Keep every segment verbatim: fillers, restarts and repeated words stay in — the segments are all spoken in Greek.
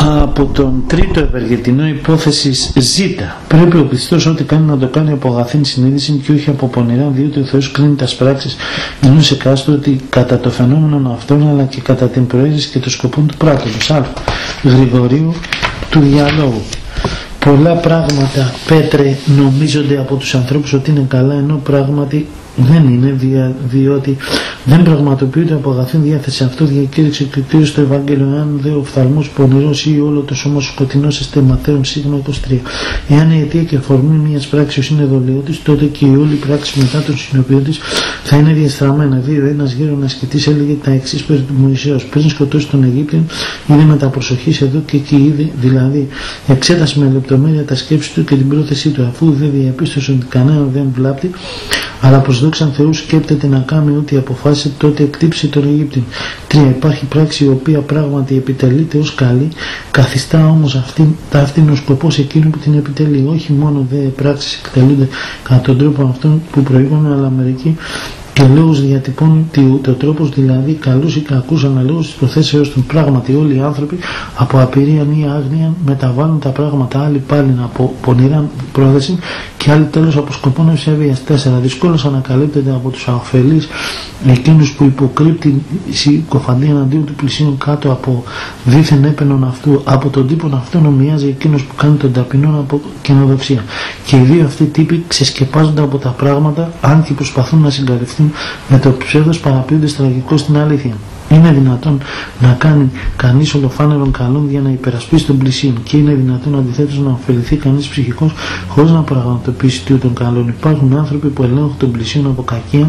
Από τον τρίτο ευεργετινό υπόθεσης Ζ. Πρέπει ο πιστός ό,τι κάνει να το κάνει από αγαθήν συνείδηση και όχι από πονηρά, διότι ο Θεός κρίνει τα πράξεις ενός εκάστοτε κατά το φαινόμενο αυτόν, αλλά και κατά την προαίρεση και το σκοπό του πράττοντος. Α. Γρηγορίου του διαλόγου. Πολλά πράγματα, Πέτρε, νομίζονται από τους ανθρώπους ότι είναι καλά, ενώ πράγματι δεν είναι, δια, διότι δεν πραγματοποιείται από αγαθήν διάθεση. Αυτό διακήρυξε και ο στο Ευάγγελιο. Εάν δε ο οφθαλμός πονηρός ή όλο το σώμα σκοτεινός εστε, Ματθαίων σίγμα είκοσι τρία. Εάν η αιτία και αφορμή μιας πράξης είναι δολιώτης, τότε και η όλη πράξη μετά τον συνοποιητής θα είναι διαστραμμένα. Δύο. Ένας γέρον ασκητής έλεγε τα εξής περί του Μωυσέως. Πριν σκοτώσει τον Αιγύπτιον, είδε με τα προσοχής εδώ και εκεί, είδε δηλαδή εξέτασε με λεπτομέρεια τα σκέψη του και την πρόθεσή του, αφού δεν διαπίστωσε ότι κανέναν δεν βλάπτει, αλλά προς δόξαν Θεού σκέπτεται να κάνει ό,τι αποφάσισε, τότε εκτύψει τον Αιγύπτιον. Τρία. Υπάρχει πράξη η οποία πράγματι επιτελείται ως καλή, καθιστά όμως αυτή, αυτήν ο σκοπός εκείνου που την επιτελεί. Όχι μόνο δε πράξεις εκτελούνται κατά τον τρόπο αυτόν που προείπαμε, αλλά μερικοί και λόγους διατυπώνει το τρόπος, δηλαδή καλούς ή κακούς αναλόγους της προθέσεως των. Πράγματι όλοι οι άνθρωποι από απειρία ή άγνοια μεταβάλλουν τα πράγματα, άλλοι πάλι από πονηρά πρόθεση και άλλοι τέλος από σκοπό ευσεβίας. Τέσσερα. Δυσκόλως ανακαλύπτεται από τους αφελείς εκείνους που υποκρύπτει συκοφαντία εναντίον του πλησίον κάτω από δίθεν έπαινον αυτού. Από τον τύπον αυτόν ομοιάζει εκείνος που κάνει τον ταπεινόν από καινοδοξία. Και οι δύο αυτοί τύποι ξεσκεπάζονται από τα πράγματα, αν και προσπαθούν να συγκαλυφθούν με το ψεύδος, παραποιούνται τραγικό στην αλήθεια. Είναι δυνατόν να κάνει κανείς ολοφάνερον καλόν για να υπερασπίσει τον πλησίον, και είναι δυνατόν αντιθέτως να ωφεληθεί κανείς ψυχικός χωρίς να πραγματοποιήσει τούτον καλόν. Υπάρχουν άνθρωποι που ελέγχουν τον πλησίον από κακία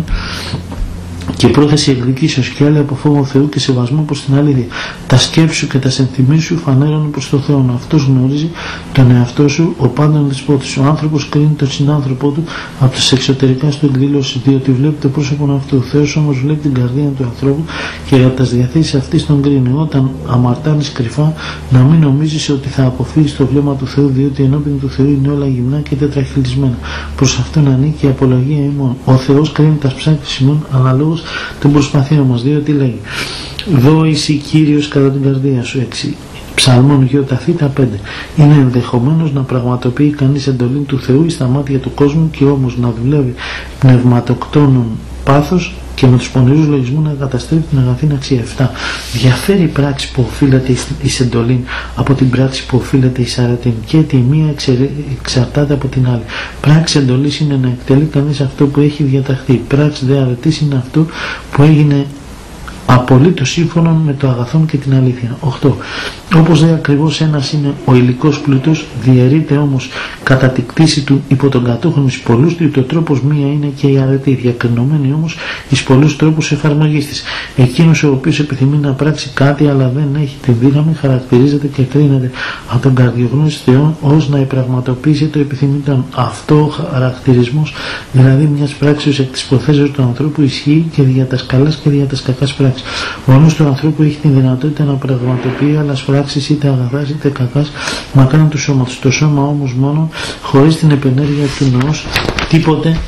και πρόθεση εκδικήσεως, και άλλοι από φόβο Θεού και σεβασμό προς την αλήθεια. Τα σκέψεις σου και τα συνθυμίσεις σου φανέρωνε προς τον Θεό. Αυτός γνωρίζει τον εαυτό σου, ο πάντων δεσπότης. Ο άνθρωπος κρίνει τον συνάνθρωπό του από τις εξωτερικά του εκδηλώσεις, διότι βλέπει το πρόσωπο αυτού. Ο Θεός όμως βλέπει την καρδία του ανθρώπου και για τις διαθέσεις αυτής τον κρίνει. Όταν αμαρτάνεις κρυφά, να μην νομίζεις ότι θα αποφύγεις το βλέμμα του Θεού, διότι ενώπιον του Θεού είναι όλα γυμνά και τετραχυλισμένα. Προς αυτόν ανήκει η απολογία ημών. Ο Θεός κρίνει τα ψάξεις ημών αναλόγως των προσπαθειών μας, διότι λέει δώηση Κύριος κατά την καρδία σου. Έξι. Ψαλμών Γιωταθήτα πέντε. Είναι ενδεχομένως να πραγματοποιεί κανείς εντολή του Θεού στα μάτια του κόσμου, και όμως να δουλεύει πνευματοκτόνων πάθος και με τους πονηρούς λογισμούς να καταστρέφει την αγαθήν αξία. Επτά. Διαφέρει η πράξη που οφείλεται εις εντολήν από την πράξη που οφείλεται εις αρετήν, και τη μία εξαρτάται από την άλλη. Πράξη εντολής είναι να εκτελεί κανείς αυτό που έχει διαταχθεί. Πράξη δε αρετής είναι αυτό που έγινε απολύτως σύμφωνο με το αγαθόν και την αλήθεια. οκτώ. Όπως δε ακριβώς ένας είναι ο υλικός πλούτος, διαιρείται όμως κατά τη κτήση του υπό τον κατόχον εις πολλούς, διότι ο τρόπος μία είναι και η αρετή, διακρινωμένη όμως εις πολλούς τρόπους εφαρμογής της. Εκείνος ο οποίος επιθυμεί να πράξει κάτι αλλά δεν έχει την δύναμη, χαρακτηρίζεται και κρίνεται από τον καρδιογνώση Θεών ως να πραγματοποιήσει το επιθυμητόν. Αυτό ο χαρακτηρισμός δηλαδή μιας πράξης εκ της προθέσεως του ανθρώπου ισχύει και για τα καλάς και για τα κακάς πράξεις. Ο νους του ανθρώπου έχει την δυνατότητα να πραγματοποιεί άλλες πράξεις, είτε αγαθάς είτε κακάς, μακράν του σώματος. Το σώμα όμως μόνο, χωρίς την επενέργεια του νοός, τίποτε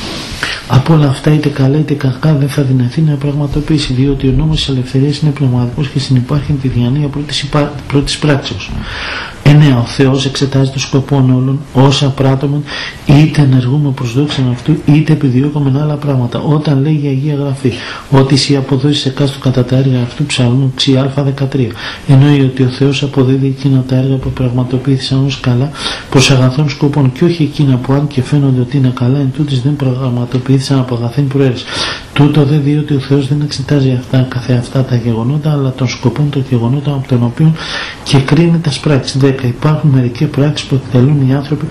από όλα αυτά, είτε καλά είτε κακά, δεν θα δυνατεί να πραγματοποιήσει, διότι ο νόμος της ελευθερίας είναι πνευματικός και συνυπάρχει τη διανοία πρώτης, υπά... πρώτης πράξεως. εννέα. Ο Θεός εξετάζει το σκοπό όλων όσα πράττομεν, είτε ενεργούμε προς δόξαν αυτού, είτε επιδιώκουμε άλλα πράγματα. Όταν λέει η Αγία Γραφή ότι οι αποδόσεις εκάστου κατά τα έργα αυτού, Ψαλμού έξι α δεκατρία, εννοεί ότι ο Θεός αποδίδει εκείνα τα έργα που πραγματοποιήθησαν ως καλά προς αγαθών σκοπών, και όχι εκείνα που αν και φαίνονται ότι είναι καλά, εν τούτης δεν πραγματοποιήθησαν από αγαθήν προαίρεση. Τούτο δε διότι ο Θεός δεν εξετάζει αυτά καθεαυτά τα γεγονότα, αλλά των σκοπών των γεγονότων από τον οποίο και κρίνει τα πράξεις. δέκα. Υπάρχουν μερικές πράξεις που εκτελούν οι άνθρωποι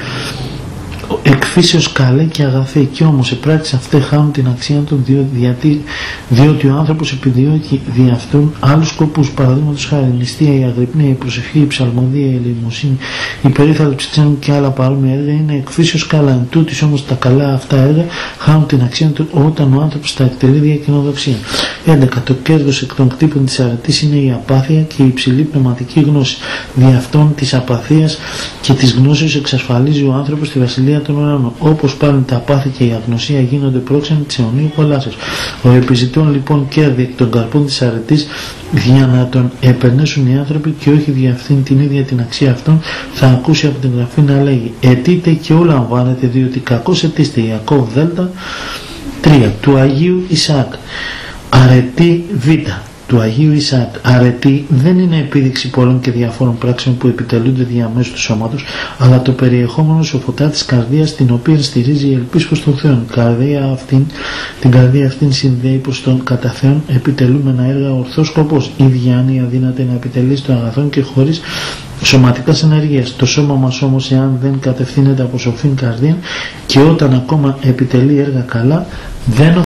εκφύσεως καλέ και αγαθή, και όμως οι πράξεις αυτές χάνουν την αξία των, διότι, διότι ο άνθρωπος επιδιώκει δι' αυτών άλλους σκοπούς. Παραδείγματος χάρη, η νηστεία, η αγρυπνία, η προσευχή, η ψαλμοδία, η ελεημοσύνη, η περίθαλψη ξένων και άλλα παρόμοια έργα είναι εκφύσεως καλά. Εν τούτης όμως τα καλά αυτά έργα χάνουν την αξία του όταν ο άνθρωπος τα εκτελεί δια κοινοδοξία. έντεκα. Το κέρδος εκ των κτύπων της αρετής είναι η απάθεια και η υψηλή πνευματική γνώση. Δι' αυτών της απαθίας και της γνώσης εξασφαλίζει ο άνθρωπος τη βασιλεία καρδιά των ουρανών. Όπως πάλι τα πάθη και η αγνωσία γίνονται πρόξενοι της αιωνίου κολάσεως. Ο επιζητών λοιπόν κέρδη εκ των καρπών της αρετής για να τον επενέσουν οι άνθρωποι και όχι δια αυτήν την ίδια την αξία αυτών, θα ακούσει από την Γραφή να λέγει: ετείτε και όλα λαμβάνετε, διότι κακώς ετήστε. Ιακώβ Δέλτα τρία. Του Αγίου Ισαάκ. Αρετή Β. Του Αγίου Ισαάκ. Αρετή δεν είναι επίδειξη πολλών και διαφόρων πράξεων που επιτελούνται διαμέσου του σώματος, αλλά το περιεχόμενο σοφωτά της καρδίας, την οποία στηρίζει η ελπίς προς τον Θεό. Καρδία αυτήν, την καρδία αυτήν συνδέει προς τον κατά Θεόν επιτελούμενα έργα ορθός σκοπός. Η διάνοια δύναται να επιτελείς το αγαθόν και χωρίς σωματικάς ενεργείας. Το σώμα μας όμως, εάν δεν κατευθύνεται από σοφήν καρδία και όταν ακόμα επιτελεί έργα καλά, δεν